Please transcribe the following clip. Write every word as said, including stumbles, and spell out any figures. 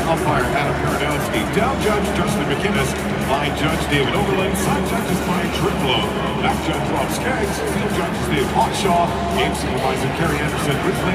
umpire Adam Karadowski. Down judge Justin McInnes. Line judge David Overland. Side judge is Brian Triplow. Back judge Rob Skaggs. Field judge is Dave Hawkshaw. Game supervisor Kerry Anderson.